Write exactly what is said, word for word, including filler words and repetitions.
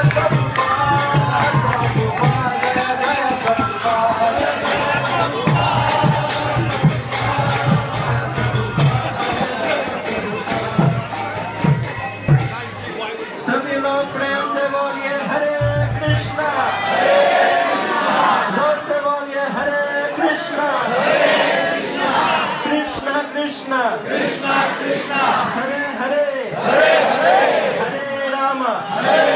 सभी लोग प्रेम से बोलिए हरे कृष्णा, जोर से बोलिए हरे कृष्णा, कृष्णा कृष्णा कृष्णा कृष्णा हरे हरे हरे हरे हरे राम हरे